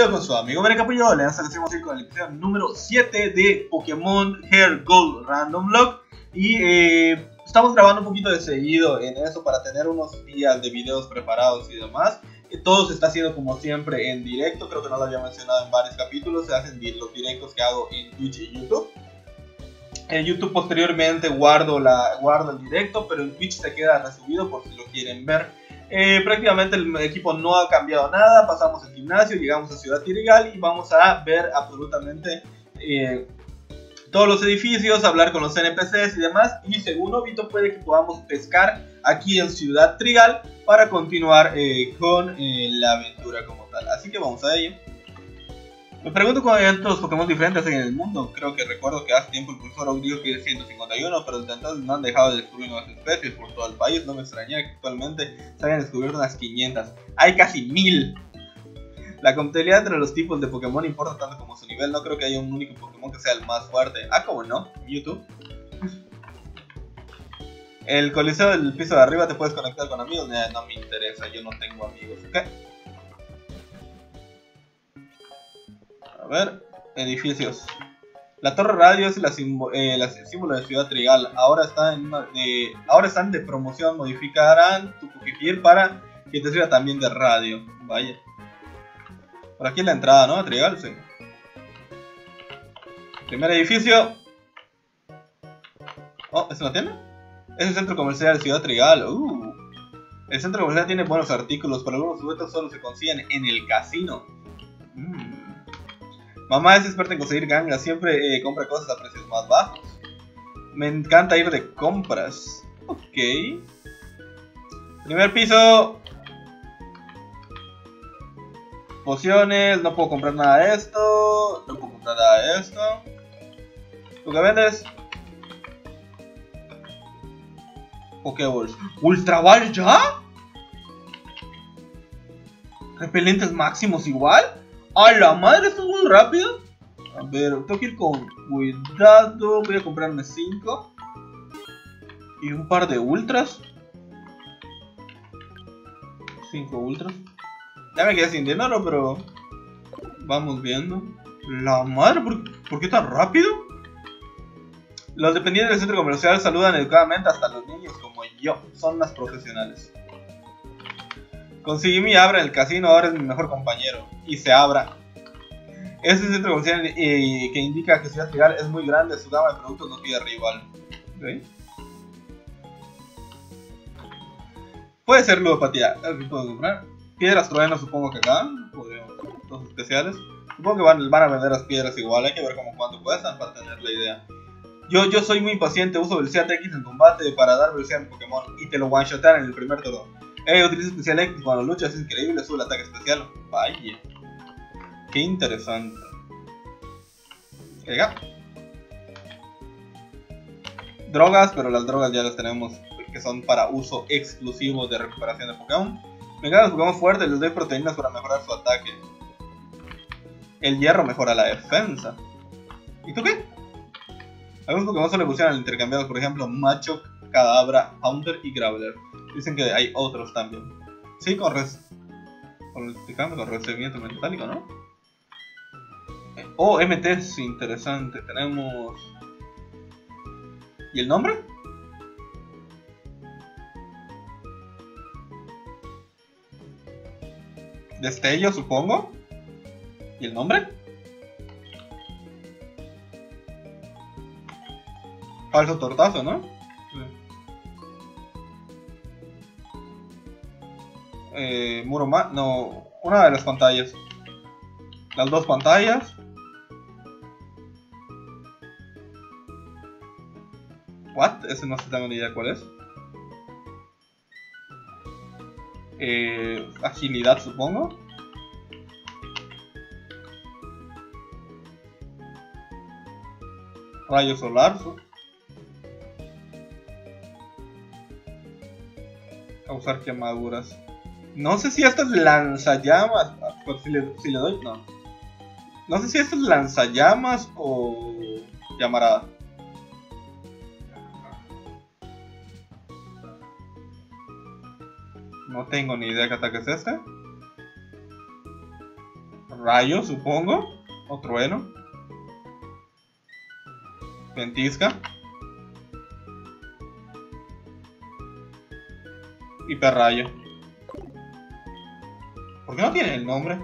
Capullo con su amigo Bere Capullo. Le hacemos ir con el episodio número 7 de Pokémon Heart Gold Random Vlog. Y estamos grabando un poquito de seguido en eso para tener unos días de videos preparados y demás. Todo se está haciendo como siempre en directo. Creo que no lo había mencionado en varios capítulos. Se hacen los directos que hago en Twitch y YouTube. En YouTube posteriormente guardo el directo, pero en Twitch se queda resubido por si lo quieren ver. Prácticamente el equipo no ha cambiado nada. Pasamos el gimnasio, llegamos a Ciudad Tirigal y vamos a ver absolutamente todos los edificios, hablar con los NPCs y demás. Y según Obito puede que podamos pescar aquí en Ciudad Trigal para continuar con la aventura como tal. Así que vamos a ello. Me pregunto cómo hay tantos Pokémon diferentes en el mundo. Creo que recuerdo que hace tiempo el profesor Oak dijo que es 151, pero desde entonces no han dejado de descubrir nuevas especies por todo el país. No me extrañaría que actualmente se hayan descubierto unas 500. Hay casi 1000. La compatibilidad entre los tipos de Pokémon importa tanto como su nivel. No creo que haya un único Pokémon que sea el más fuerte. Ah, ¿cómo no? YouTube. El coliseo del piso de arriba te puedes conectar con amigos. No me interesa, yo no tengo amigos. ¿Ok? A ver, edificios. La torre radio es el símbolo de Ciudad Trigal. Ahora están de promoción. Modificarán tu Pokégear para que te sirva también de radio. Vaya. Por aquí es la entrada, ¿no? A Trigal, sí. Primer edificio. Oh, ¿es una tienda? Es el centro comercial de Ciudad Trigal. El centro comercial tiene buenos artículos, pero algunos juguetes solo se consiguen en el casino. Mamá es experta en conseguir gangas, siempre compra cosas a precios más bajos. Me encanta ir de compras. Ok. Primer piso. Pociones, no puedo comprar nada de esto. No puedo comprar nada de esto. ¿Tú qué vendes? Pokéballs. ¿Ultra Ball ya? ¿Repelentes máximos igual? ¡A la madre! Esto es muy rápido. A ver, tengo que ir con cuidado. Voy a comprarme 5. Y un par de ultras. 5 ultras. Ya me quedé sin dinero, pero vamos viendo. La madre, ¿por qué tan rápido? Los dependientes del centro comercial saludan educadamente hasta los niños como yo. Son más profesionales. Conseguí mi Abra en el casino, ahora es mi mejor compañero. Y se abra. Este centro comercial que indica que Ciudad Trigal es muy grande, su gama de productos no tiene rival. ¿Okay? Puede ser ludopatía. ¿Qué puedo comprar? Piedras truenos, supongo que acá. Los especiales. Supongo que van a vender las piedras igual. Hay que ver como cuánto cuestan para tener la idea. Yo soy muy impaciente. Uso velocidad X en combate para dar velocidad a mi Pokémon. Y te lo one-shotean en el primer turno. Utiliza especial X cuando luchas. Es increíble. Sube el ataque especial. Vaya. Qué interesante. Llega. Drogas, pero las drogas ya las tenemos. Que son para uso exclusivo de recuperación de Pokémon. Me encantan los Pokémon fuertes, les doy proteínas para mejorar su ataque. El hierro mejora la defensa. ¿Y tú qué? Algunos Pokémon solo evolucionan intercambiados, por ejemplo, Machoke, Kadabra, Haunter y Graveler. Dicen que hay otros también. Sí, con recibimiento metálico, ¿no? Oh, MT es interesante. Tenemos... ¿Y el nombre? Destello, supongo. ¿Y el nombre? Falso tortazo, ¿no? Sí. Muro más. No, una de las pantallas. Las dos pantallas. ¿What? Ese no tengo ni idea cuál es. Agilidad, supongo. Rayo solar. Causar quemaduras. No sé si esto es lanzallamas. Si le doy, no. No sé si esto es lanzallamas o llamarada. No tengo ni idea qué ataque es este. Rayo, supongo. O trueno. Ventisca. Hiperrayo. ¿Por qué no tiene el nombre?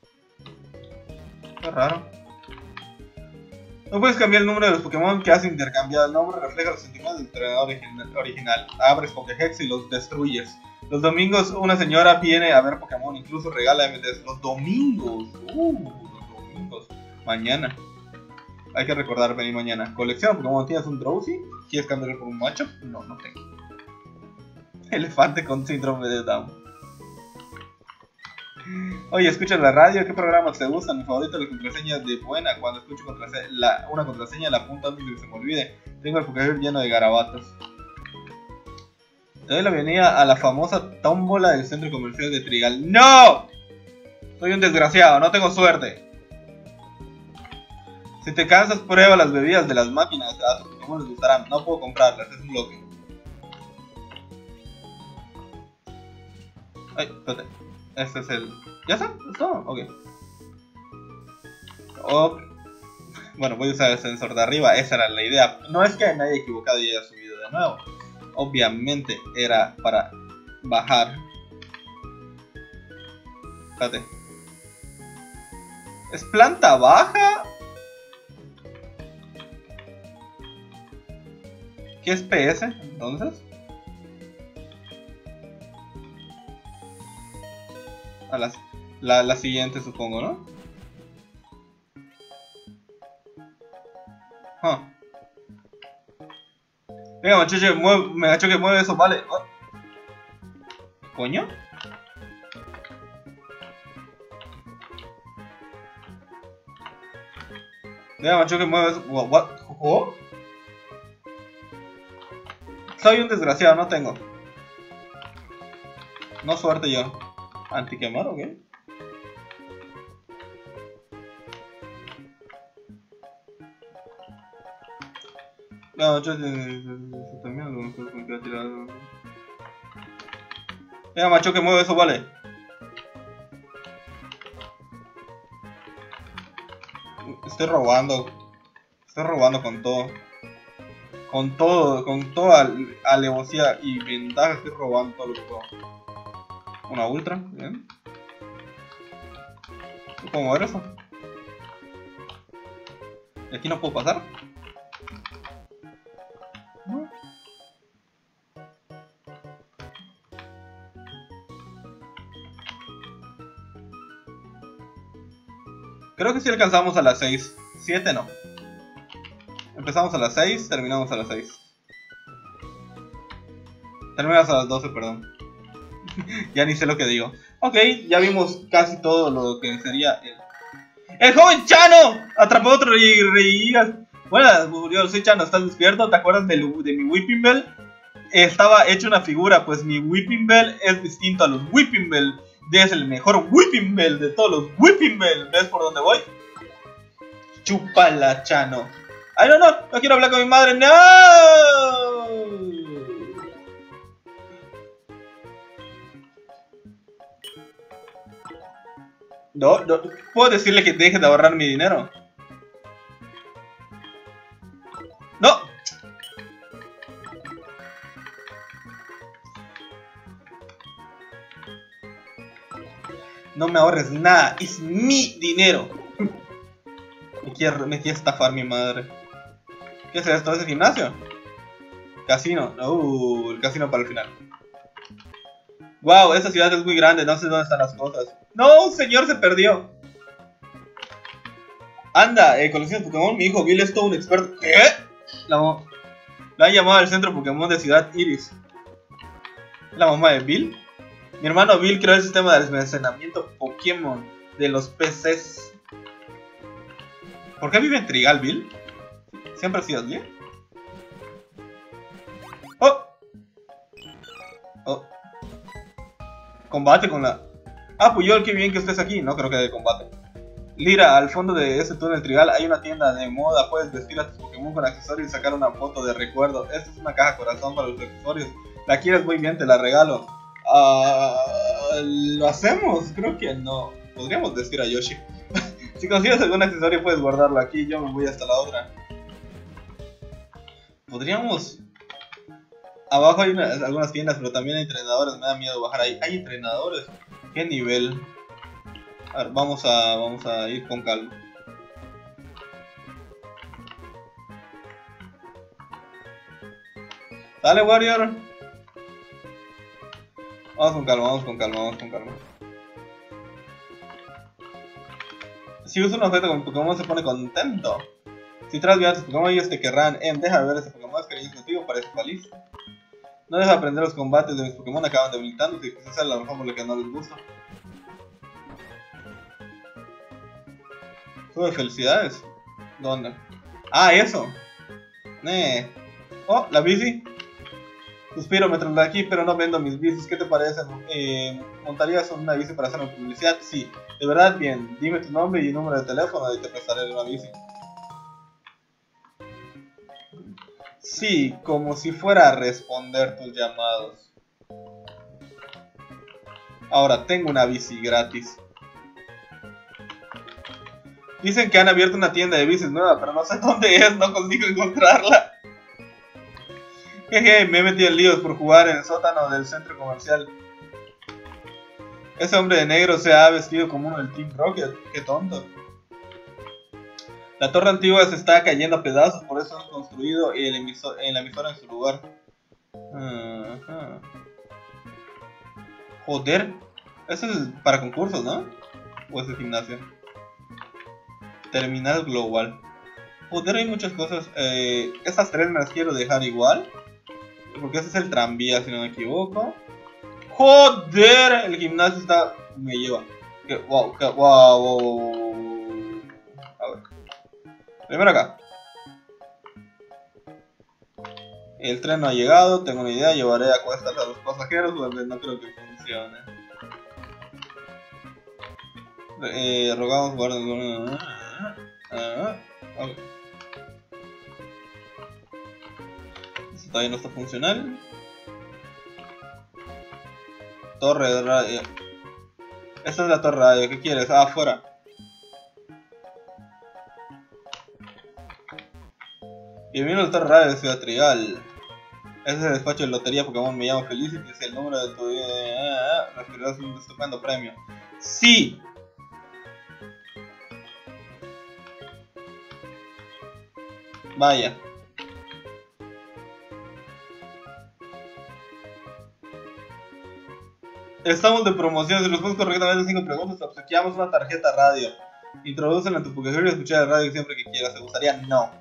Qué raro. No puedes cambiar el nombre de los Pokémon que has intercambiado. El nombre refleja los sentimientos del entrenador original. Abres Pokéhex y los destruyes. Los domingos una señora viene a ver Pokémon, incluso regala MTs. Los domingos. Los domingos. Mañana. Hay que recordar venir mañana. Colección Pokémon. ¿Tienes un Drowsy? ¿Quieres cambiarlo por un macho? No, no tengo. Elefante con síndrome de Down. Oye, escucha la radio, ¿qué programas te gustan? Mi favorito es la contraseña de buena. Cuando escucho una contraseña la apunto antes de que se me olvide. Tengo el Pokémon lleno de garabatos. Te doy la bienvenida a la famosa tómbola del centro comercial de Trigal. ¡No! Soy un desgraciado, no tengo suerte. Si te cansas, prueba las bebidas de las máquinas. A tus Pokémon les gustarán. No puedo comprarlas, es un bloque. Ay, espérate. Este es el... ¿Ya está? ¿Es todo? Ok. Bueno, voy a usar el sensor de arriba. Esa era la idea. No es que me haya equivocado y haya subido de nuevo. Obviamente era para bajar. Espérate. ¿Es planta baja? ¿Qué es PS entonces? A la siguiente supongo, ¿no? Venga, muchacho, me ha hecho que mueve eso, vale. Oh. ¿Coño? Venga, muchacho, que mueve eso. What? ¿Oh? Soy un desgraciado, no tengo. No suerte yo. ¿Antiquemar o qué? No, yo también a lo mejor me queda tirado. Venga, macho, que mueve eso, vale. Estoy robando con todo. Con toda alevosía y ventaja estoy robando todo lo que puedo. Una ultra, bien. ¿No puedo mover eso? ¿Y aquí no puedo pasar? ¿No? Creo que si alcanzamos a las 6. 7 no. Empezamos a las 6, terminamos a las 6. Terminamos a las 12, perdón. Ya ni sé lo que digo. Ok, ya vimos casi todo lo que sería el... ¡El joven Chano! Atrapó otro Regigigas. Bueno, yo soy Chano, ¿estás despierto? ¿Te acuerdas de mi Whipping Bell? Estaba hecho una figura, pues mi Whipping Bell es distinto a los Whipping Bell. Es el mejor Whipping Bell de todos los Whipping Bell. ¿Ves por dónde voy? Chúpala, Chano. ¡Ay, no, no! ¡No quiero hablar con mi madre! ¡No! No, no, puedo decirle que deje de ahorrar mi dinero. ¡No! No me ahorres nada, es mi dinero. Me quiere estafar mi madre. ¿Qué es esto? ¿Es el gimnasio? Casino. El casino para el final. Wow, esta ciudad es muy grande, no sé dónde están las cosas. ¡No! Un señor se perdió. Anda, colección de Pokémon, mi hijo Bill es todo un experto. ¿Qué? La han llamado al centro Pokémon de Ciudad Iris. ¿La mamá de Bill? Mi hermano Bill creó el sistema de almacenamiento Pokémon de los PCs. ¿Por qué vive en Trigal, Bill? ¿Siempre ha sido así? ¡Oh! ¡Oh! Combate con la... Ah, Puyol, qué bien que estés aquí. No creo que de combate. Lira, al fondo de ese túnel Trigal hay una tienda de moda. Puedes vestir a tus Pokémon con accesorios y sacar una foto de recuerdo. Esta es una caja corazón para los accesorios. La quieres muy bien, te la regalo. ¿Lo hacemos? Creo que no. Podríamos vestir a Yoshi. Si consigues algún accesorio puedes guardarlo aquí. Yo me voy hasta la otra. Podríamos... Abajo hay algunas tiendas, pero también hay entrenadores. Me da miedo bajar ahí. Hay entrenadores. ¿Qué nivel? A ver, vamos a ir con calma. Dale, Warrior. Vamos con calma, vamos con calma, vamos con calma. Si usa un objeto con Pokémon se pone contento. Si traes bien a tus Pokémon ellos te querrán. Deja de ver ese Pokémon, es cariñoso contigo, parece feliz. No deja de aprender los combates de mis Pokémon, acaban debilitándose y quizás sea la mejor por lo que no les gusta. Sube felicidades. ¿Dónde? Ah, eso. Oh, la bici. Suspiro, me trasladé aquí, pero no vendo mis bicis. ¿Qué te parece? ¿Montarías una bici para hacer una publicidad? Sí. De verdad, bien. Dime tu nombre y número de teléfono y te prestaré una bici. Sí, como si fuera a responder tus llamados. Ahora, tengo una bici gratis. Dicen que han abierto una tienda de bicis nueva, pero no sé dónde es, no consigo encontrarla. Jeje, me he metido en líos por jugar en el sótano del centro comercial. Ese hombre de negro se ha vestido como uno del Team Rocket. Qué tonto. La torre antigua se está cayendo a pedazos, por eso han construido la emisora en su lugar. Joder. Eso es para concursos, ¿no? ¿O es de gimnasio? Terminal global. Joder, hay muchas cosas. Estas tres me las quiero dejar igual. Porque ese es el tranvía, si no me equivoco. ¡Joder! El gimnasio está... me lleva. Wow. A ver. Primero acá. El tren no ha llegado, tengo una idea. Llevaré a cuestas a los pasajeros, porque no creo que funcione. Rogamos guarden... Okay. Esto todavía no está funcional. Torre de radio. Esta es la torre de radio. ¿Qué quieres? Ah, afuera. Bienvenido a la torre de radio de Ciudad Trigal. Ese es el despacho de lotería Pokémon. Me llamo Felicity. Es el número de tu... recibirás un estupendo premio. ¡Sí! Vaya. Estamos de promoción. Si respondes correctamente 5 preguntas, te obsequiamos una tarjeta radio. Introdúcela en tu Pokémon y escuchar la radio siempre que quieras. ¿Te gustaría? No.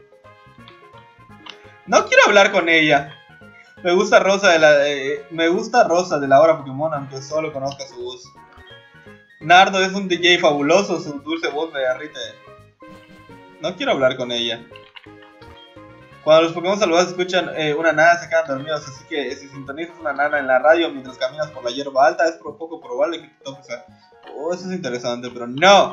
No quiero hablar con ella. Me gusta Rosa de la hora Pokémon, aunque solo conozca su voz. Nardo es un DJ fabuloso, su dulce voz me derrite. No quiero hablar con ella. Cuando los Pokémon salvajes escuchan una nana se quedan dormidos, así que si sintonizas una nana en la radio mientras caminas por la hierba alta es poco probable que te toques a... Oh, eso es interesante, pero no.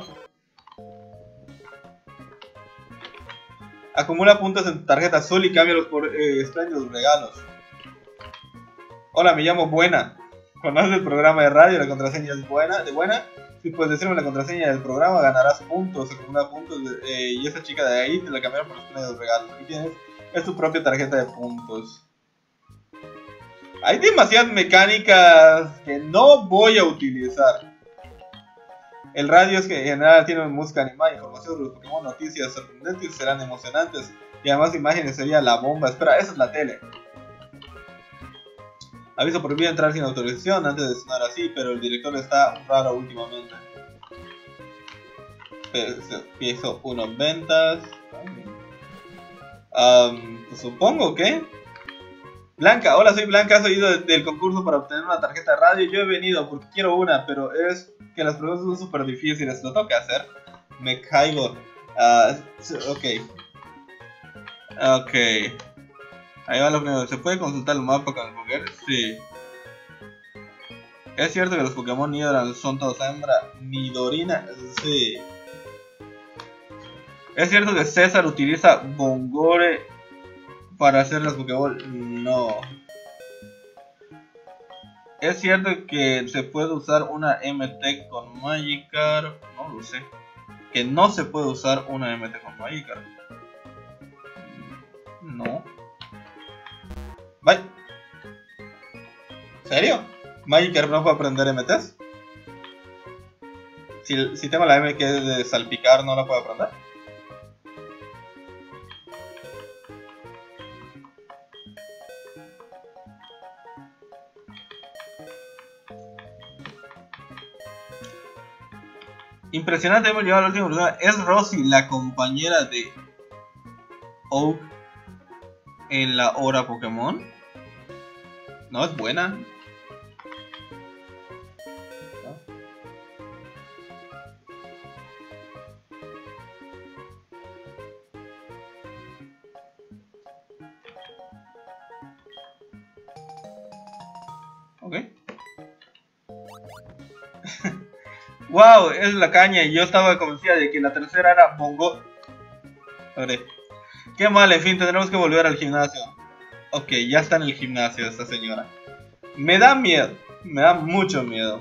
Acumula puntos en tu tarjeta azul y cámbialos por espléndidos regalos. Hola, me llamo Buena. ¿Conoces el programa de radio? La contraseña es buena. Si puedes decirme la contraseña del programa, ganarás puntos. Acumula puntos. Y esa chica de ahí te la cambiaron por espléndidos regalos. Aquí tienes. Es tu propia tarjeta de puntos. Hay demasiadas mecánicas que no voy a utilizar. El radio es que en general tiene música animada, información sobre los Pokémon, noticias sorprendentes serán emocionantes. Y además imágenes sería la bomba. Espera, esa es la tele. Aviso prohibido entrar sin autorización antes de sonar así, pero el director está raro últimamente. Empiezo 1 ventas. Pues supongo que... Blanca, hola, soy Blanca, has oído del concurso para obtener una tarjeta de radio. Yo he venido porque quiero una, pero es que las preguntas son súper difíciles. ¿Lo tengo que hacer? Me caigo. Ok. Ahí va lo primero. ¿Se puede consultar el mapa con el Pokémon? Sí. ¿Es cierto que los Pokémon Nidoran son todos hembra? Nidorina, sí. ¿Es cierto que César utiliza Bongore para hacer las Pokéball? No. ¿Es cierto que se puede usar una MT con Magikarp? No lo sé. que no se puede usar una MT con Magikarp. No. Bye. ¿Serio? ¿Magikarp no puede aprender MTs? Si tengo la M que es de salpicar, ¿no la puedo aprender? Impresionante, hemos llegado a la última oportunidad. ¿Es Rosy la compañera de Oak en la hora Pokémon? No, es buena. Ok. Wow, es la caña y yo estaba convencida de que la tercera era Bongo. Veré. Qué mal, en fin, tendremos que volver al gimnasio. Ok, ya está en el gimnasio esta señora. Me da miedo, me da mucho miedo.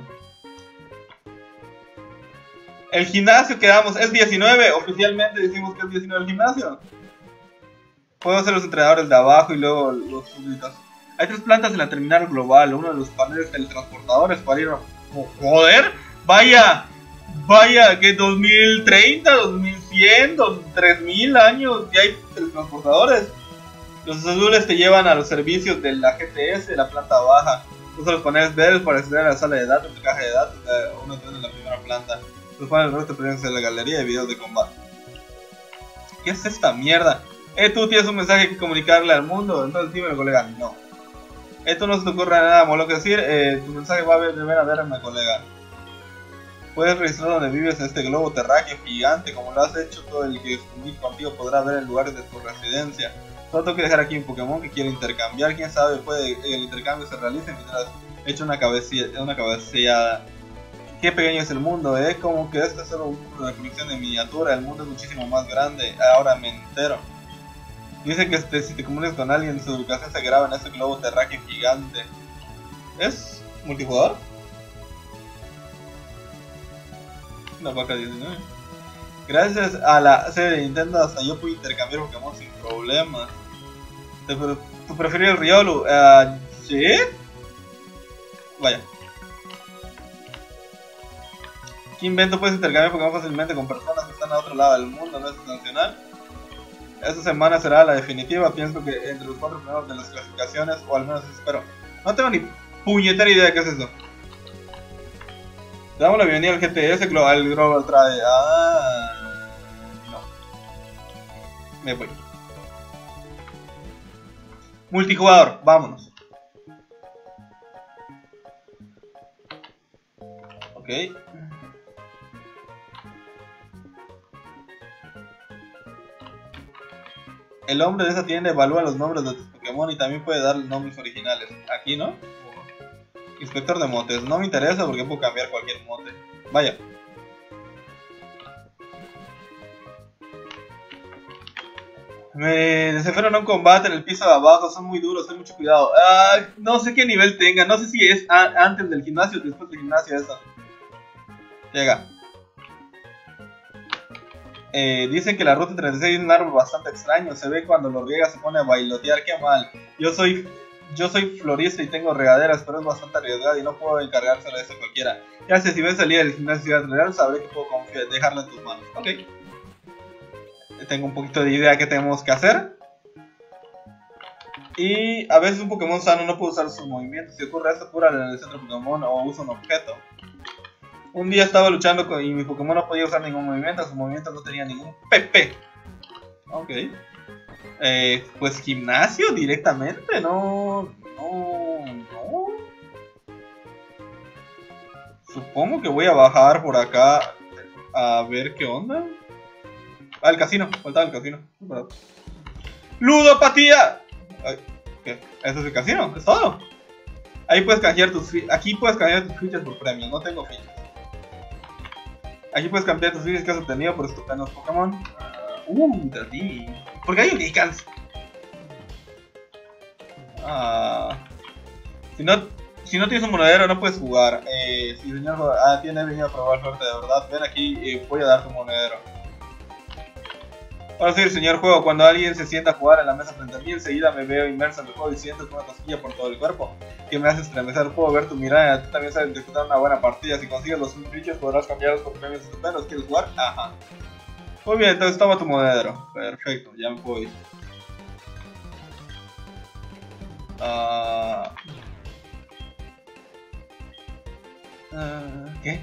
El gimnasio que damos es 19, oficialmente decimos que es 19 el gimnasio. Puedo ser los entrenadores de abajo y luego los súbditos. Hay 3 plantas en la terminal global, uno de los paneles teletransportadores para ir a... ¡Joder! ¡Vaya! ¡Vaya! Que 2030, 2100, 3000 años y hay teletransportadores. Los azules te llevan a los servicios de la GTS de la planta baja. Usa los paneles verdes para acceder a la sala de datos, tu caja de datos, uno tiene en la primera planta. Los paneles rojos te presentan en la galería de videos de combate. ¿Qué es esta mierda? Tú tienes un mensaje que comunicarle al mundo, entonces dímelo, colega. No. Esto no se te ocurre nada malo que decir, tu mensaje va a deber verme, colega. Puedes registrar donde vives en este globo terráqueo gigante, como lo has hecho. Todo el que comunique contigo podrá ver el lugar de tu residencia. Solo tengo que dejar aquí un Pokémon que quiere intercambiar. Quién sabe, puede que el intercambio se realice mientras he hecho una cabeceada. Qué pequeño es el mundo, como que esta es solo una colección de miniatura. El mundo es muchísimo más grande, ahora me entero. Dice que si te comunicas con alguien, su ubicación se graba en este globo terráqueo gigante. ¿Es multijugador? Una vaca 19. Gracias a la serie de Nintendo hasta yo pude intercambiar Pokémon sin problemas. ¿Tú preferís el Riolu? ¿Sí? Vaya. ¿Qué invento? Puedes intercambiar Pokémon fácilmente con personas que están a otro lado del mundo, ¿no es sensacional? Esta semana será la definitiva, pienso que entre los 4 primeros de las clasificaciones, o al menos espero. No tengo ni puñetera idea de qué es eso. Le damos la bienvenida al GTS Global trae. No. Me voy. Multijugador, vámonos. Ok. El hombre de esa tienda evalúa los nombres de tus Pokémon y también puede dar nombres originales. Aquí, ¿no? Inspector de motes. No me interesa porque puedo cambiar cualquier mote. Vaya. Me desesperan en un combate en el piso de abajo. Son muy duros, ten mucho cuidado. No sé qué nivel tenga. No sé si es antes del gimnasio o después del gimnasio eso. Llega. Dicen que la ruta 36 es un árbol bastante extraño. Se ve cuando lo riega se pone a bailotear. Qué mal. Yo soy florista y tengo regaderas, pero es bastante arriesgado y no puedo encargárselo a eso a cualquiera. Ya sé, si ves salir del gimnasio Ciudad Real, sabré que puedo dejarlo en tus manos. Ok. Tengo un poquito de idea de qué tenemos que hacer. Y a veces un Pokémon sano no puede usar sus movimientos. Si ocurre esto, cúralo en el centro Pokémon o usa un objeto. Un día estaba luchando y mi Pokémon no podía usar ningún movimiento. Su movimiento no tenía ningún PP. Ok. Pues gimnasio directamente, no. Supongo que voy a bajar por acá a ver qué onda. El casino, faltaba el casino. ¡Ludopatía! ¿Qué? ¿Eso es el casino? ¿Es todo? Ahí puedes canjear aquí puedes canjear tus fichas por premios, no tengo fichas. Aquí puedes cambiar tus fichas que has obtenido por estupendos Pokémon. ¿Por qué hay unicans? Si no Si no tienes un monedero no puedes jugar. Si el señor tiene venido a probar suerte de verdad, ven aquí, voy a darte un monedero. Ahora sí, el señor juego, cuando alguien se sienta a jugar en la mesa frente a mí, enseguida me veo inmerso en el juego y siento una cosquilla por todo el cuerpo que me hace estremecer. Puedo ver tu mirada, tú también sabes disfrutar una buena partida. Si consigues los bichos podrás cambiarlos por premios estupendos. ¿Quieres jugar? Ajá. Muy bien, entonces toma tu monedero. Perfecto, ya me puedo ir. ¿Qué?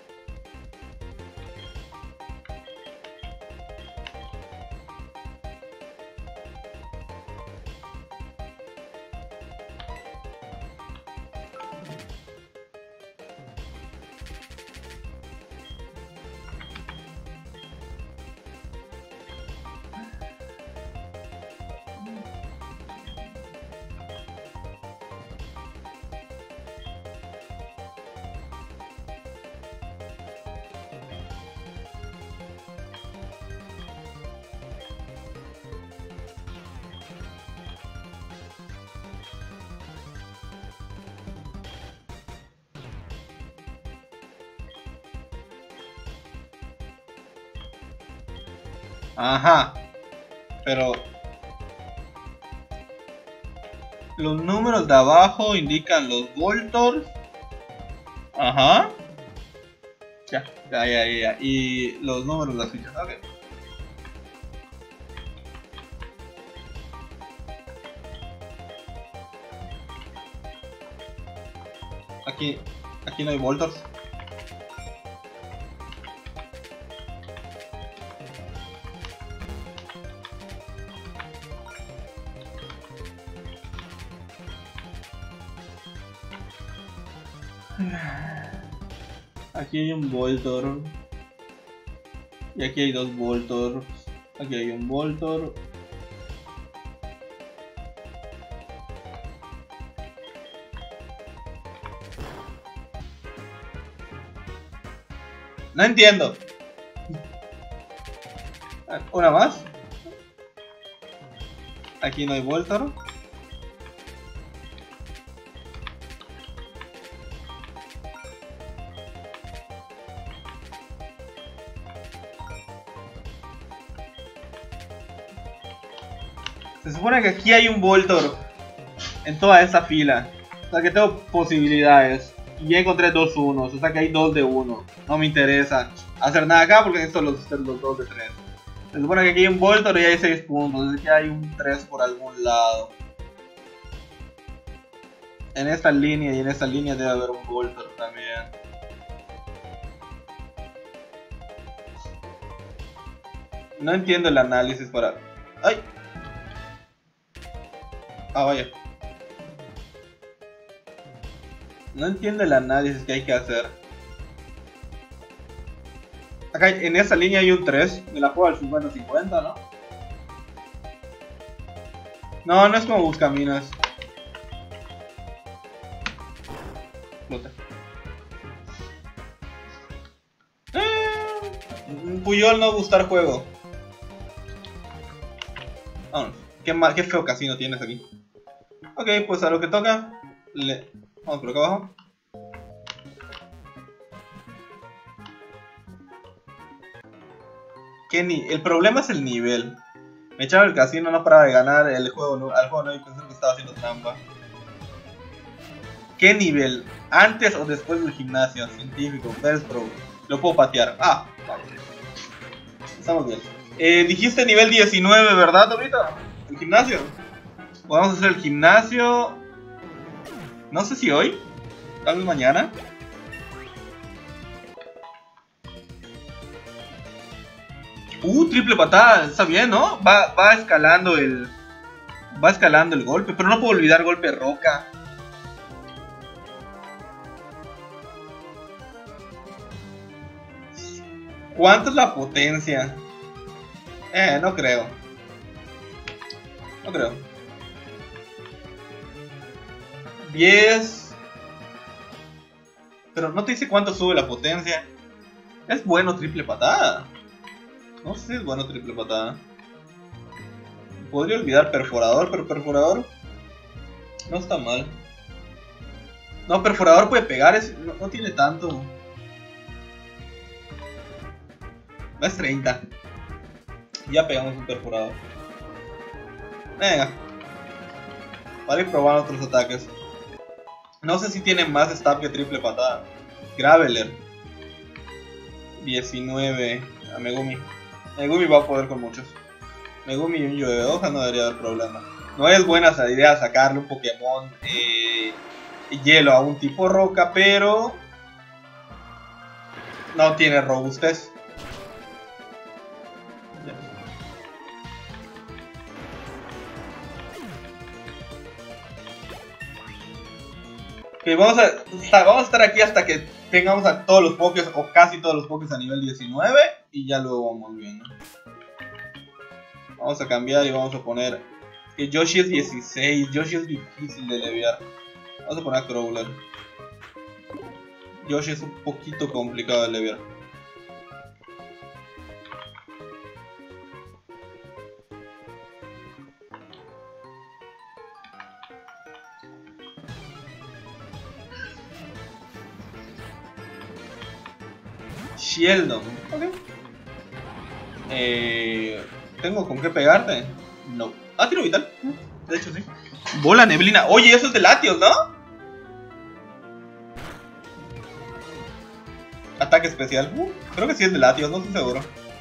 Ajá. Pero los números de abajo indican los Voltors. Ajá. Ya. Y los números de las fichas. Ok. Aquí no hay Voltors. Aquí hay un Voltor. Y aquí hay dos Voltors. Aquí hay un Voltor. No entiendo. Una más. Aquí no hay Voltor. Se supone que aquí hay un Voltor en toda esa fila. O sea que tengo posibilidades. Y ya encontré dos unos. O sea que hay dos de uno. No me interesa hacer nada acá porque necesito los dos de 3. Se supone que aquí hay un Voltor y hay 6 puntos. Así que hay un 3 por algún lado. En esta línea y en esta línea debe haber un Voltor también. No entiendo el análisis para... ¡Ay! Ah, vaya. No entiendo el análisis que hay que hacer. Acá en esa línea hay un 3. Me la juego al 50-50, ¿no? No es como Buscaminas. Puyol no gustar juego. Vámonos. Qué feo casino tienes aquí. Ok, pues a lo que toca. Vamos por acá abajo. El problema es el nivel. Me echaba el casino, no paraba de ganar al juego no y pensé que estaba haciendo trampa. ¿Qué nivel? ¿Antes o después del gimnasio? Científico, Best Pro. Lo puedo patear. Ah, vale. Estamos bien. Dijiste nivel 19, ¿verdad, ahorita? ¿El gimnasio? Podemos hacer el gimnasio. No sé si hoy. Tal vez mañana. Triple patada. Está bien, ¿no? Va escalando el... Va escalando el golpe. Pero no puedo olvidar golpe roca. ¿Cuánto es la potencia? No creo. No creo. 10. Pero no te dice cuánto sube la potencia. Es bueno triple patada. No sé si es bueno triple patada. Podría olvidar perforador, pero perforador no está mal. No, perforador puede pegar, no tiene tanto. No es 30. Ya pegamos un perforador. Venga. Vale, probar otros ataques. No sé si tiene más stab que triple patada. Graveler. 19. A Megumi. Megumi va a poder con muchos. Megumi y un lluvia de hoja no debería haber problema. No es buena idea sacarle un Pokémon hielo a un tipo roca, pero no tiene robustez. Okay, vamos a estar aquí hasta que tengamos a todos los Pokés o casi todos los Pokés a nivel 19 y ya luego vamos viendo. Vamos a cambiar y vamos a poner que Yoshi es 16, Yoshi es difícil de leviar. Vamos a poner a Crowler. Yoshi es un poquito complicado de leviar. Sheldon. Ok. ¿Tengo con qué pegarte? No. Ah, tiro vital. De hecho, sí. Bola neblina. Oye, eso es de Latios, ¿no? Ataque especial. Creo que sí es de Latios, no estoy seguro.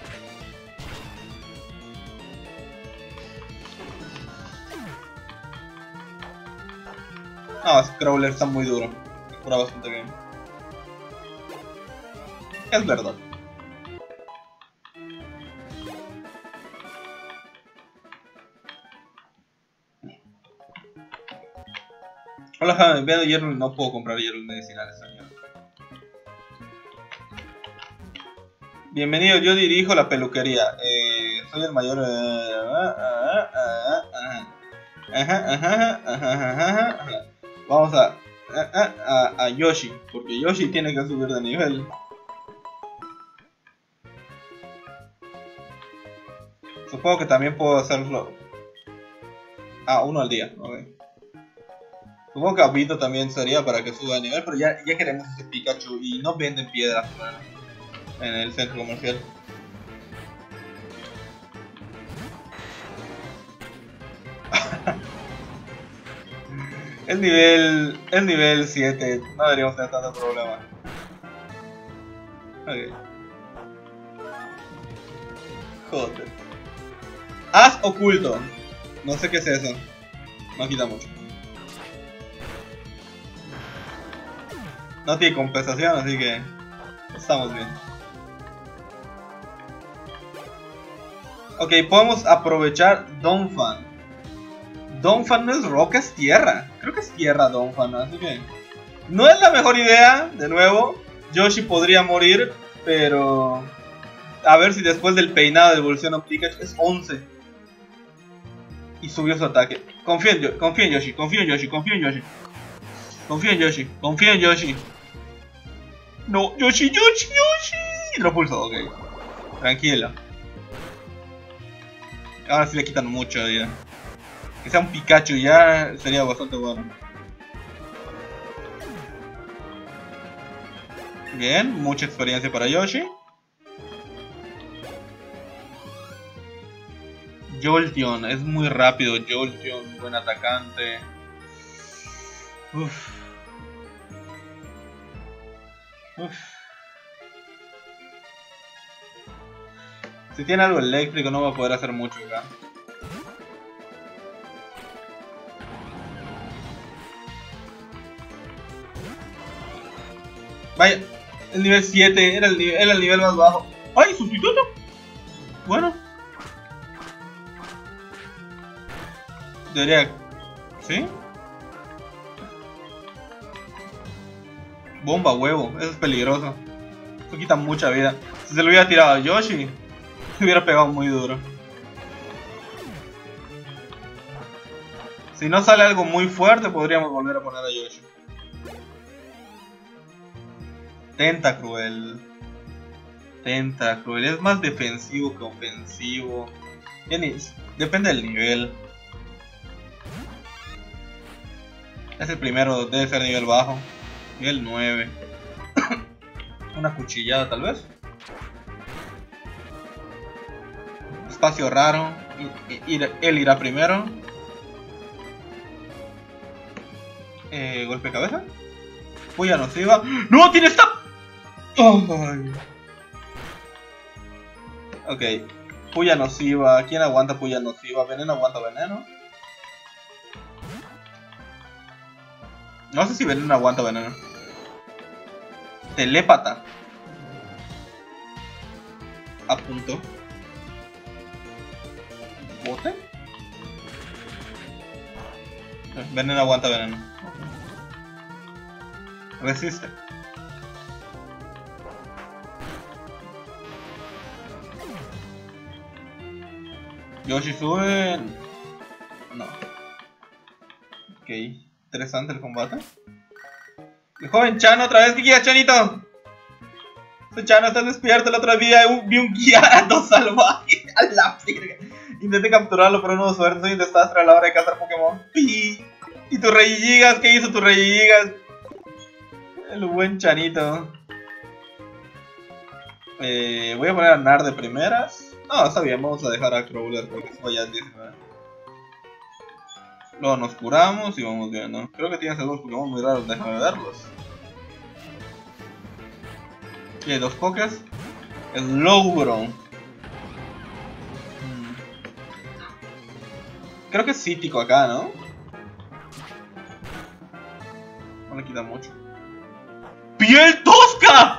No, Crowler está muy duro. Me cura bastante bien. Es verdad. Hola, Jaime, veo hierro y no puedo comprar hierbas medicinales, señor. Bienvenido, yo dirijo la peluquería. Soy el mayor. Vamos a Yoshi, porque Yoshi tiene que subir de nivel. Supongo que también puedo hacerlo. Uno al día, ok. Supongo que Obito también sería para que suba de nivel, pero ya queremos ese Pikachu y no venden piedras en el centro comercial. Es nivel 7, no deberíamos tener tanto problema. Ok. Joder. Haz oculto. No sé qué es eso. No quita mucho. No tiene compensación, así que estamos bien. Ok, podemos aprovechar Donphan. Donphan no es roca, es tierra. Creo que es tierra Donphan, así que no es la mejor idea. De nuevo, Yoshi podría morir, pero a ver si después del peinado de evolución Pikachu es 11 y subió su ataque. Confío en Yoshi, confío en Yoshi, confío en Yoshi, confío en Yoshi. Confío en Yoshi, confío en Yoshi. No, Yoshi. Lo pulso, ok. Tranquilo. Ahora sí le quitan mucho de vida. Que sea un Pikachu ya sería bastante bueno. Bien, mucha experiencia para Yoshi. Jolteon, es muy rápido. Jolteon, buen atacante. Uff. Si tiene algo eléctrico no va a poder hacer mucho acá. Vaya, el nivel 7 era el nivel más bajo. ¡Ay, sustituto! Bueno. Debería... ¿Sí? Bomba huevo, eso es peligroso. Eso quita mucha vida. Si se lo hubiera tirado a Yoshi, se hubiera pegado muy duro. Si no sale algo muy fuerte, podríamos volver a poner a Yoshi. Tentacruel. Tentacruel es más defensivo que ofensivo. Depende del nivel. Es el primero, debe ser nivel bajo. Nivel 9. Una cuchillada tal vez. Espacio raro. Él irá primero. Golpe de cabeza. Puya nociva. ¡No! ¡Tiene esta! Oh, ok. Puya nociva. ¿Quién aguanta puya nociva? Veneno aguanta veneno. No sé si veneno aguanta veneno. Telépata. A punto. ¿Bote? Veneno aguanta veneno. Resiste. Yoshi sube. No. Ok. Interesante el combate. El joven Chano otra vez. ¿Qué quieres, Chanito? Chano, estás despierto. El otro día vi un guiado salvaje a la verga. Intenté capturarlo, pero no hubo suerte. Soy un desastre a la hora de cazar Pokémon. ¿Y tu Rey Gigas? ¿Qué hizo tu Rey Gigas? El buen Chanito. Voy a poner a Nar de primeras. No, está bien, vamos a dejar a Crowler porque fue ya el 19. Luego nos curamos y vamos viendo. Creo que tienes algunos Pokémon muy raros, déjame verlos. Aquí hay dos Pokés. El Logro. Creo que es cítico acá, ¿no? No le quita mucho. ¡Piel tosca!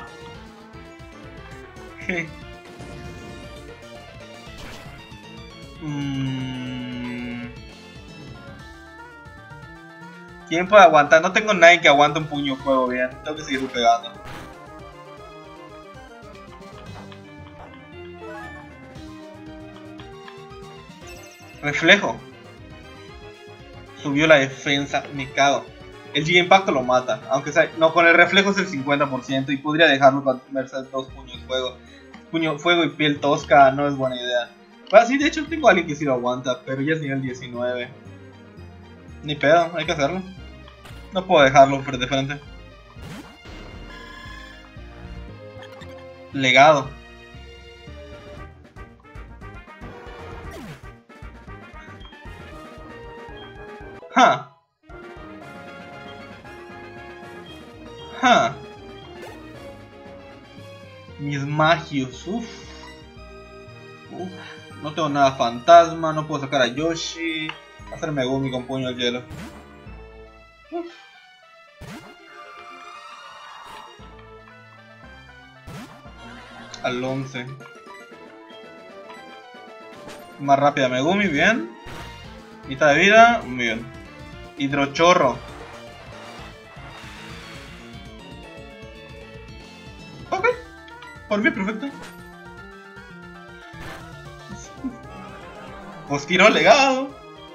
¿Quién puede aguantar? No tengo nadie que aguante un puño fuego bien. Tengo que seguir pegando. Reflejo. Subió la defensa. Me cago. El Giga Impacto lo mata. Aunque sea, no, con el reflejo es el 50%. Y podría dejarlo con merced dos puños fuego. Puño fuego y piel tosca no es buena idea. Bueno, sí, de hecho tengo a alguien que sí lo aguanta. Pero ya es nivel 19. Ni pedo, hay que hacerlo. No puedo dejarlo de frente. Legado. ¡Ja! ¡Ja! Mis magios, uff. No tengo nada fantasma, no puedo sacar a Yoshi. Hacer Megumi con puño de hielo. Uf. Al 11. Más rápida Megumi, bien. Mitad de vida, muy bien. Hidrochorro. Ok. Por mí, perfecto. Pues tiró legado.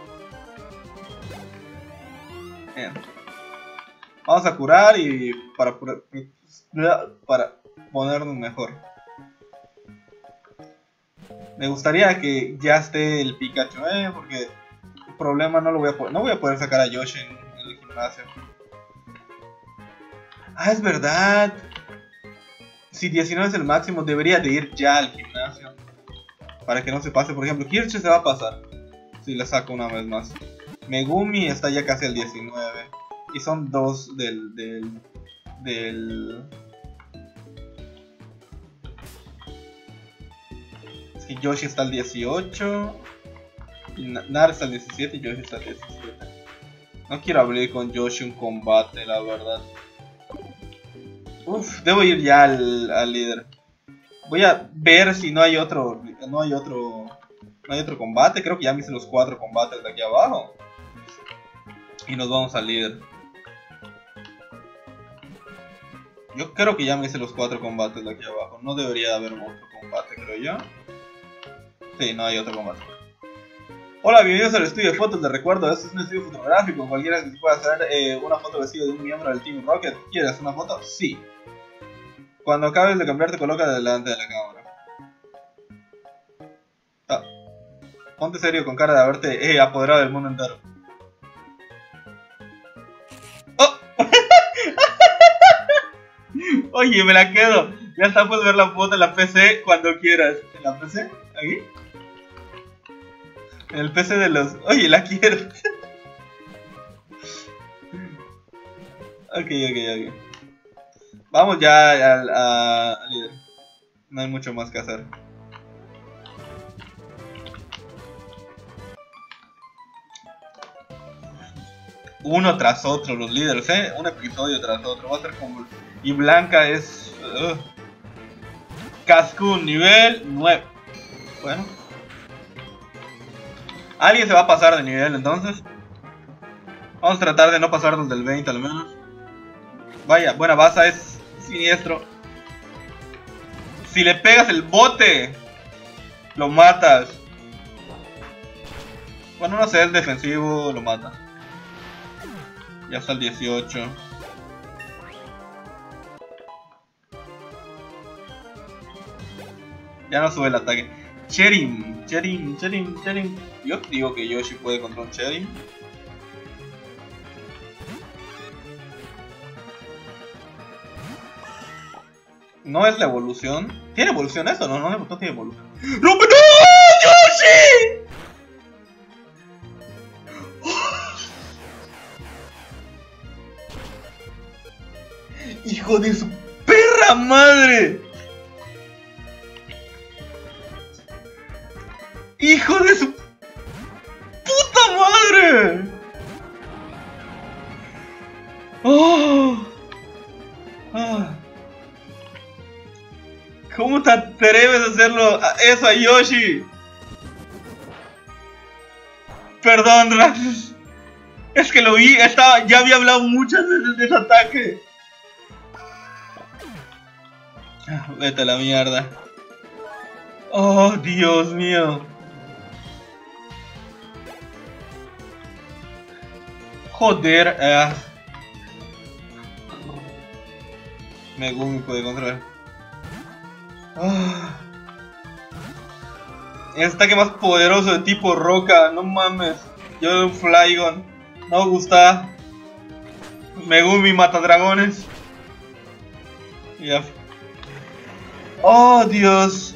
Bien. Vamos a curar y para ponernos mejor. Me gustaría que ya esté el Pikachu, porque el problema no voy a poder sacar a Yoshi en el gimnasio. Ah, es verdad. Si 19 es el máximo, debería de ir ya al gimnasio. Para que no se pase, por ejemplo, Kirche se va a pasar si le saco una vez más. Megumi está ya casi al 19. Y son dos del Es que Yoshi está al 18. Nar está al 17 y Yoshi está al 17. No quiero abrir con Yoshi un combate, la verdad. Uf, debo ir ya al líder. Voy a ver si no hay otro combate. Creo que ya me hice los 4 combates de aquí abajo. Y nos vamos al líder. Yo creo que ya me hice los 4 combates de aquí abajo. No debería de haber otro combate, creo yo. Sí, no hay otro combate. Hola, bienvenidos al estudio de fotos de recuerdo. Este es un estudio fotográfico. Cualquiera que pueda hacer una foto vestido de un miembro del Team Rocket. ¿Quieres una foto? Sí. Cuando acabes de cambiarte, coloca delante de la cámara. Ponte serio con cara de haberte apoderado del mundo entero. Oye, me la quedo. Ya está, puedes ver la foto en la PC cuando quieras. ¿En la PC? ¿Aquí? En el PC de los... Oye, la quiero. Ok. Vamos ya al líder. No hay mucho más que hacer. Uno tras otro los líderes, un episodio tras otro. Va a ser como... Y Blanca es... Cascoon, nivel 9. Bueno. Alguien se va a pasar de nivel entonces. Vamos a tratar de no pasarnos del 20 al menos. Vaya, buena baza, es siniestro. Si le pegas el bote, lo matas. Bueno, no sé, es defensivo, lo mata. Ya está el 18. Ya no sube el ataque. Cherim. Yo digo que Yoshi puede contra un Cherim. No es la evolución. ¿Tiene evolución eso? No tiene evolución. ¡No, ¡no! ¡Yoshi! ¡Hijo de su perra madre! ¡Hijo de su puta madre! ¡Oh! Ah. ¿Cómo te atreves a hacerlo eso a Yoshi? Perdón, Rax. Es que lo vi, ya había hablado muchas veces de ese ataque. Vete a la mierda. Oh, Dios mío. Joder. Megumi puede controlar. El ataque más poderoso de tipo roca. No mames. Yo un Flygon. No me gusta. Megumi mata dragones. Ya. Oh Dios.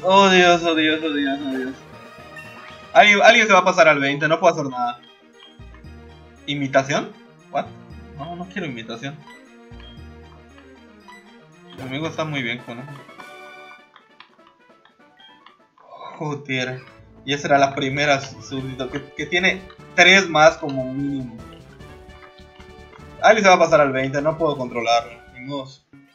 Alguien se va a pasar al 20. No puedo hacer nada. ¿Imitación? ¿What? No quiero imitación. Mi amigo está muy bien con él. Joder. Y esa era la primera súbdito. Que tiene 3 más como mínimo. Alguien se va a pasar al 20. No puedo controlarlo. Ni modo.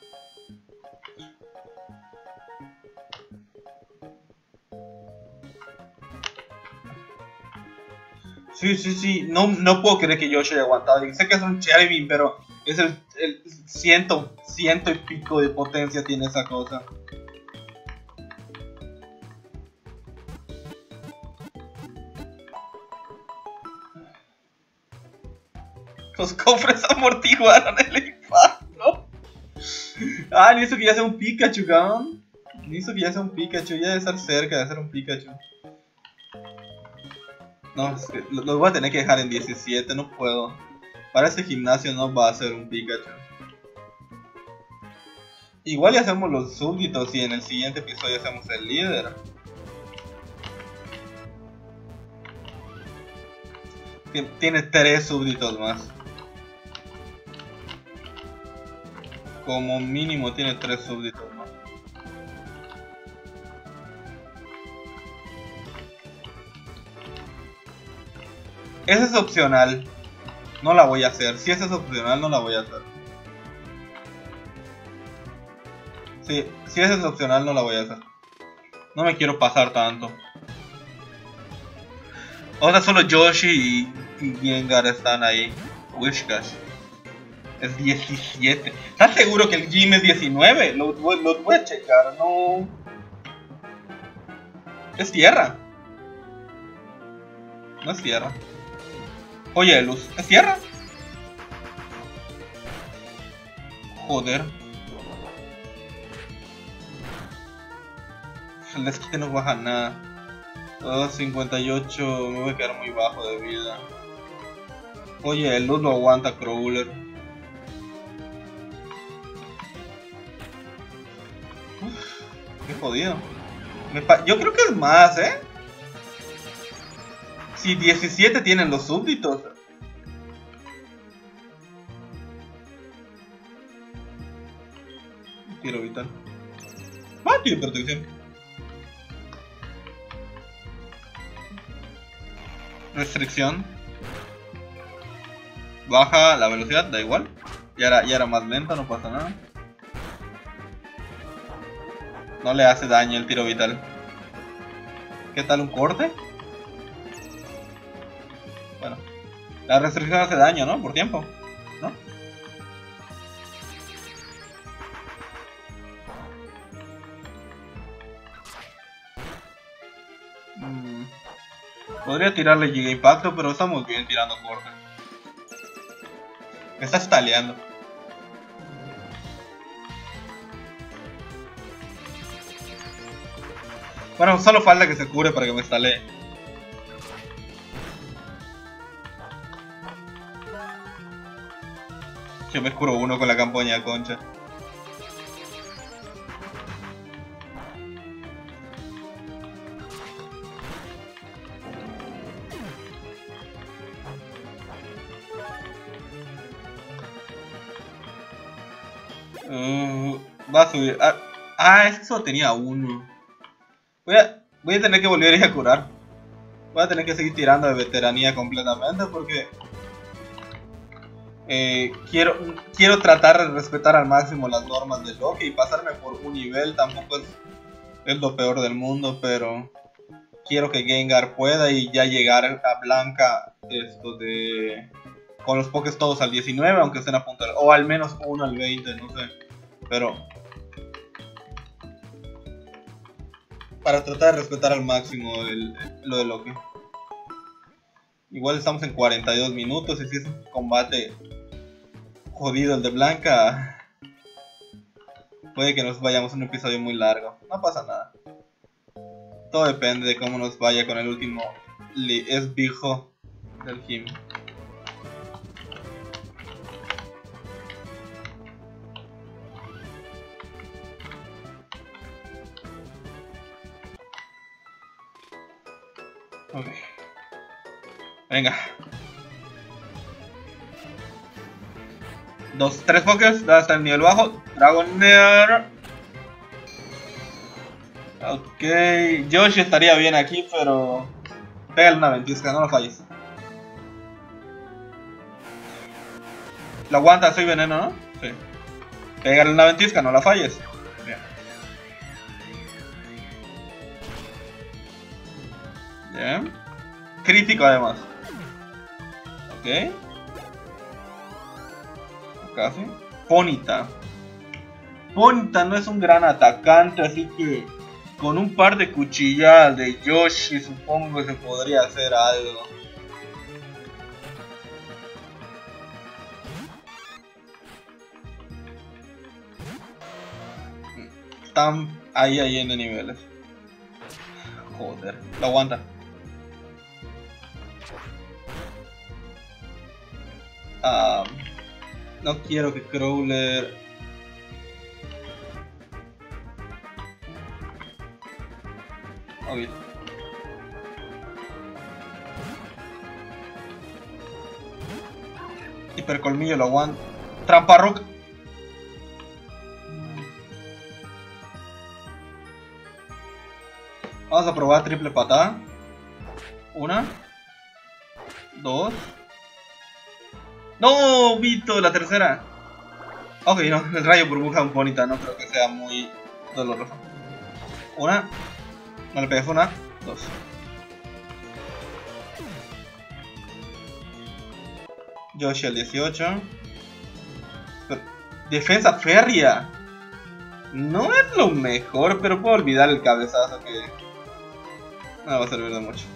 Sí. No puedo creer que Yoshi haya aguantado. Sé que es un Cherubim, pero es el ciento y pico de potencia tiene esa cosa. Los cofres amortiguaron el impacto. Ni hizo que ya sea un Pikachu, cabrón. Ni hizo que ya sea un Pikachu. Ya debe estar cerca de ser un Pikachu. No, es que lo voy a tener que dejar en 17, no puedo. Para ese gimnasio no va a ser un Pikachu. Igual ya hacemos los súbditos y en el siguiente episodio hacemos el líder. Tiene 3 súbditos más. Como mínimo tiene 3 súbditos más. Esa es opcional. No la voy a hacer. Si esa es opcional, no la voy a hacer. Sí, si esa es opcional, no la voy a hacer. No me quiero pasar tanto. Ahora solo Yoshi y Gengar están ahí. Whiscash. Es 17. ¿Estás seguro que el gym es 19? Lo voy a checar, no. Es tierra. No es tierra. Oye, luz. ¿Es tierra? Joder. El desquite no baja nada. 58. Me voy a quedar muy bajo de vida. Oye, el luz lo aguanta Crawler. Qué jodido. Yo creo que es más, ¿eh? Si 17 tienen los súbditos. Tiro vital. Ah, tiene protección. Restricción. Baja la velocidad, da igual. Ya era más lenta, no pasa nada. No le hace daño el tiro vital. ¿Qué tal un corte? Bueno, la restricción hace daño, ¿no? Por tiempo, ¿no? Podría tirarle Giga Impacto, pero estamos bien tirando corte. Me está staleando. Bueno, solo falta que se cure para que me stalee. Yo me curo uno con la campaña de concha. Va a subir. Es que solo tenía uno. Voy a tener que volver a ir a curar. Voy a tener que seguir tirando de veteranía completamente porque quiero tratar de respetar al máximo las normas de Loki y pasarme por un nivel tampoco es lo peor del mundo, pero quiero que Gengar pueda y ya llegar a Blanca con los Pokés todos al 19, aunque estén a punto o al menos uno al 20, no sé, pero para tratar de respetar al máximo lo de Loki. Igual estamos en 42 minutos y si es un combate jodido el de Blanca, puede que nos vayamos a un episodio muy largo. No pasa nada. Todo depende de cómo nos vaya con el último esbijo del gym. Ok. Venga. 3 Pokés, hasta el nivel bajo. Dragonair. Ok. Yoshi estaría bien aquí, pero pégale una ventisca, no lo falles. Lo aguanta, soy veneno, ¿no? Sí. Pégale una ventisca, no la falles. Bien. Bien. Crítico además. Ok. Casi. Ponyta. Ponyta no es un gran atacante, así que con un par de cuchilladas de Yoshi supongo que se podría hacer algo. Están ahí en de niveles. Joder, lo aguanta. No quiero que Crowler... Obvio. Hipercolmillo lo aguanta. Trampa roca. Vamos a probar triple patada. 1, 2. ¡No! Vito, la tercera. Ok, no, el rayo burbuja un Ponyta no creo que sea muy doloroso. 1. No le pegues 1, 2. Yoshi al 18. Defensa férrea. No es lo mejor, pero puedo olvidar el cabezazo que no va a servir de mucho.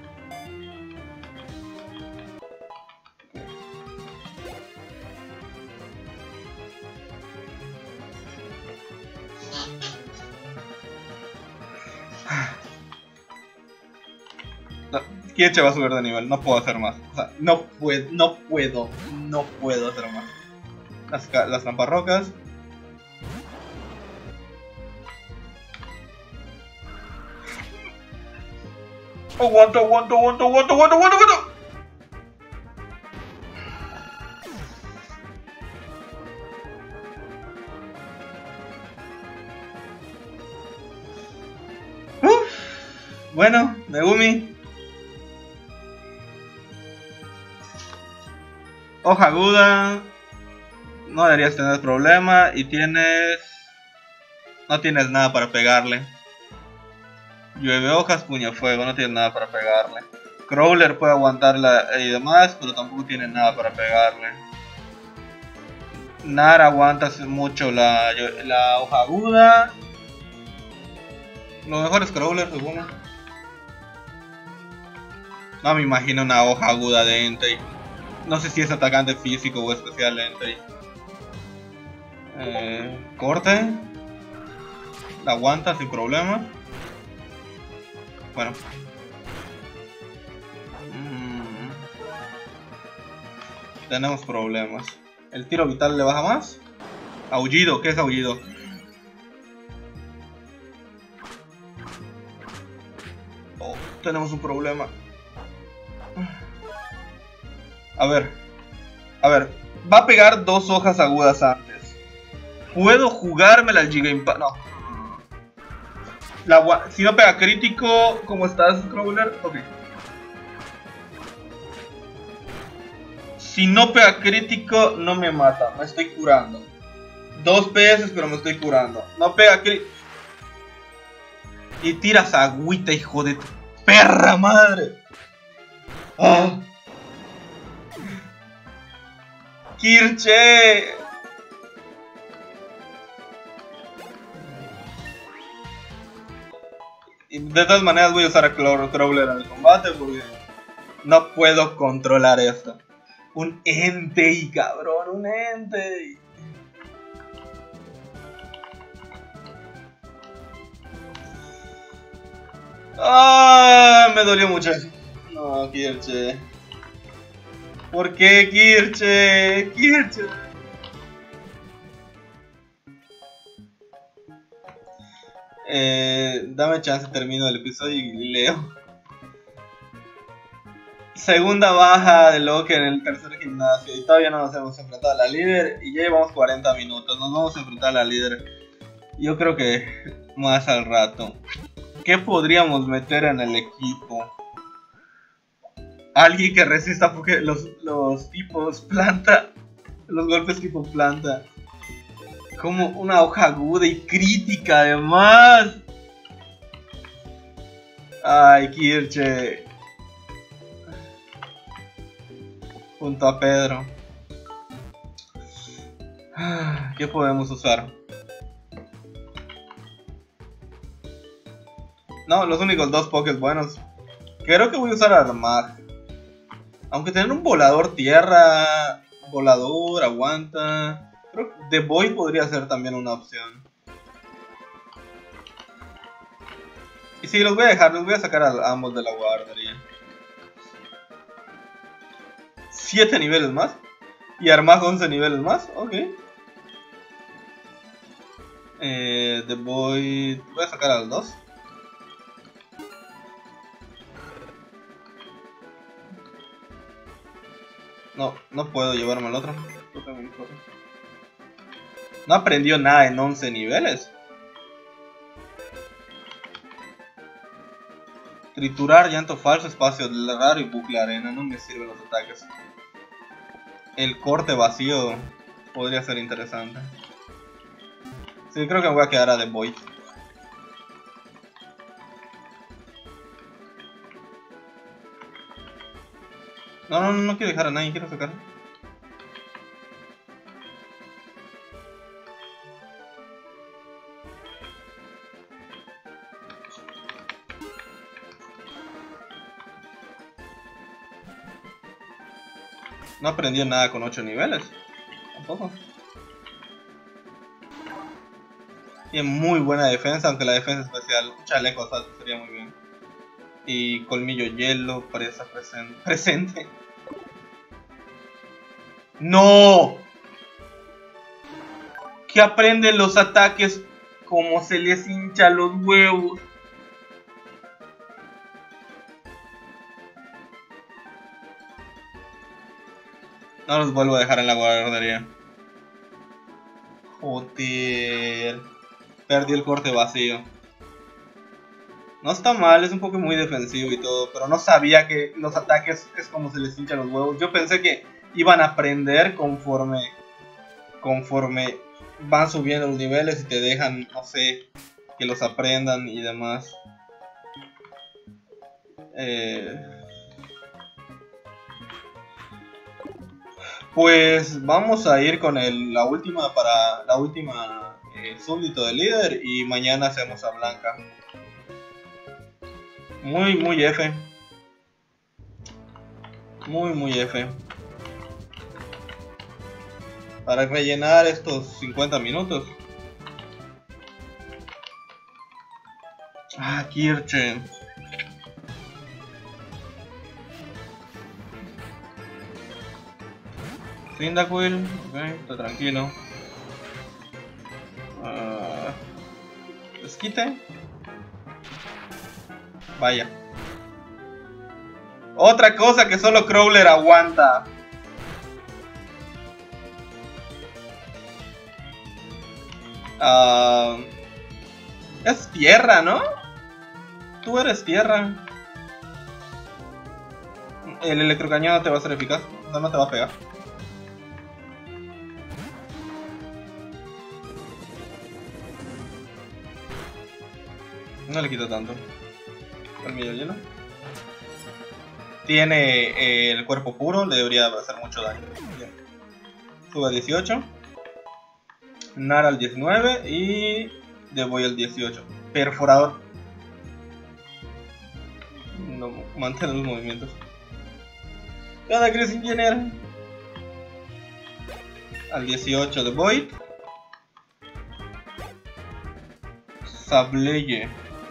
Kieche va a subir de nivel, no puedo hacer más. O sea, no puedo hacer más. Las trampas rocas. Aguanta, aguanta, aguanta, aguanta, aguanta, aguanta, aguanta. Bueno, Megumi. Hoja aguda. No deberías tener problema. Y tienes... No tienes nada para pegarle. Llueve hojas, puño fuego. No tienes nada para pegarle. Crawler puede aguantarla y demás, pero tampoco tiene nada para pegarle. Nara aguanta mucho la hoja aguda. Lo mejor es Crawler, seguro. No me imagino una hoja aguda de Entei. No sé si es atacante físico o especial Entei. Corte. La aguanta sin problema. Bueno. Tenemos problemas. ¿El tiro vital le baja más? Aullido, ¿qué es aullido? Oh, tenemos un problema. A ver, va a pegar 2 hojas agudas antes. ¿Puedo jugármela al Giga Impact? No. Si no pega crítico, ¿cómo estás, Crawler? Ok. Si no pega crítico, no me mata, me estoy curando. 2 PS, pero me estoy curando. No pega crítico. Y tiras agüita, hijo de tu perra madre. ¡Ah! ¡Kirche! Y de todas maneras voy a usar a Crawler en el combate porque no puedo controlar esto. Un Entei, cabrón, un Entei. ¡Ah! Me dolió mucho. No, Kirche. ¿Por qué, Kirche? Kirche. Dame chance, termino el episodio y leo. Segunda baja de Loki en el tercer gimnasio. Y todavía no nos hemos enfrentado a la líder. Y ya llevamos 40 minutos. Nos vamos a enfrentar a la líder. Yo creo que más al rato. ¿Qué podríamos meter en el equipo? Alguien que resista porque los tipos planta. Los golpes tipo planta. Como una hoja aguda y crítica además. Ay, Kirche. Junto a Pedro. ¿Qué podemos usar? No, los únicos 2 pokés buenos. Creo que voy a usar Armag. Aunque tener un volador tierra. Volador, aguanta. Creo que The Boy podría ser también una opción. Y sí, los voy a dejar, los voy a sacar a ambos de la guardería. 7 niveles más. Y Armag 11 niveles más, ok. The Boy... Voy a sacar a los 2. No puedo llevarme al otro. No aprendió nada en 11 niveles. Triturar, llanto falso, espacio raro y bucle arena. No me sirven los ataques. El corte vacío podría ser interesante. Sí, creo que me voy a quedar a The Boy. No quiero dejar a nadie, quiero sacar. No aprendió nada con 8 niveles. Tampoco. Tiene muy buena defensa, aunque la defensa especial, chaleco salto sería muy bien. Y colmillo hielo, presa presente. ¡No! Que aprenden los ataques como se les hincha los huevos. No los vuelvo a dejar en la guardería. Joder. Perdí el corte vacío. No está mal, es un poco muy defensivo y todo, pero no sabía que los ataques es como se les hinchan los huevos. Yo pensé que iban a aprender conforme van subiendo los niveles y te dejan, no sé, que los aprendan y demás. Pues vamos a ir con la última súbdito de líder y mañana hacemos a Blanca. Muy F. Muy F. Para rellenar estos 50 minutos. Ah, Kirche. Cyndaquil, ok, está tranquilo. Desquite. Vaya. Otra cosa que solo Crowler aguanta. Es tierra, ¿no? Tú eres tierra. El electrocañón no te va a ser eficaz. No te va a pegar. No le quito tanto. Colmillo lleno. Tiene el cuerpo puro, le debería hacer mucho daño. Bien. Sube a 18. Nara al 19 y Devoy al 18. Perforador. No, mantén los movimientos. ¿Qué onda, Chris Engineer? Al 18 Devoy. Sableye.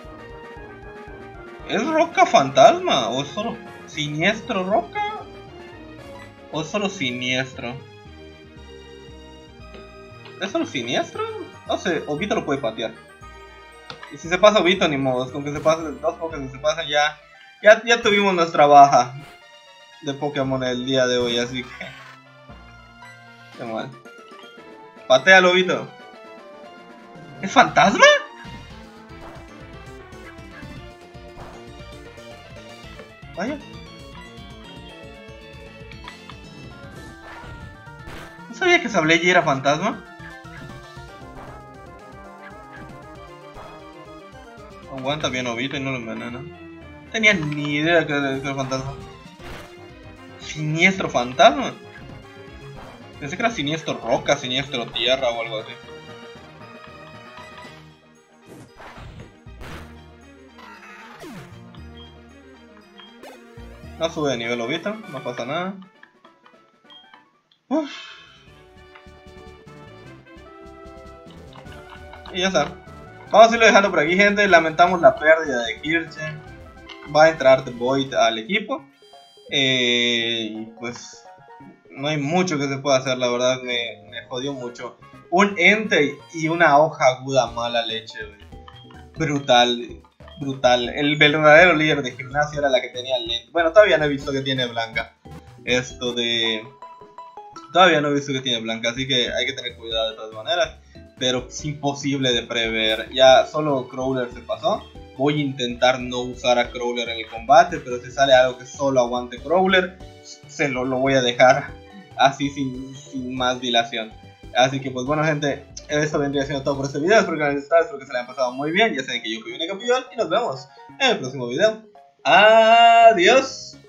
¿Es roca fantasma? ¿O es solo siniestro roca? ¿O es solo siniestro? ¿Es solo siniestro? No sé, Obito lo puede patear. Y si se pasa Obito, ni modo. Con que se pasen dos Pokémon, se pasan ya tuvimos nuestra baja de Pokémon el día de hoy, así que... Qué mal. Patealo, Obito. ¿Es fantasma? Vaya. ¿No sabía que Sableye era fantasma? Aguanta bien Obito y no lo envenena. No tenía ni idea que era fantasma. Siniestro fantasma. Pensé que era siniestro roca, siniestro tierra o algo así. No sube de nivel Obito, no pasa nada. Uf. Y ya está. Vamos a irlo dejando por aquí, gente. Lamentamos la pérdida de Kirche. Va a entrar The Void al equipo. Y pues no hay mucho que se pueda hacer, la verdad me jodió mucho. Un ente y una hoja aguda mala leche, brutal. Brutal. El verdadero líder de gimnasio era la que tenía lente. Bueno, todavía no he visto que tiene Blanca. Todavía no he visto que tiene Blanca, así que hay que tener cuidado de todas maneras. Pero es imposible de prever. Ya solo Crowler se pasó. Voy a intentar no usar a Crowler en el combate, pero si sale algo que solo aguante Crowler, lo voy a dejar así sin más dilación. Así que pues bueno, gente, esto vendría siendo todo por este video. Espero que les gustado, espero que se le hayan pasado muy bien. Ya saben que yo fui un campeón y nos vemos en el próximo video. Adiós.